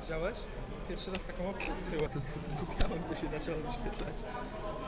Widziałeś? Pierwszy raz taką opcję odkryła. Skupiałem, co się zaczęło wyświetlać.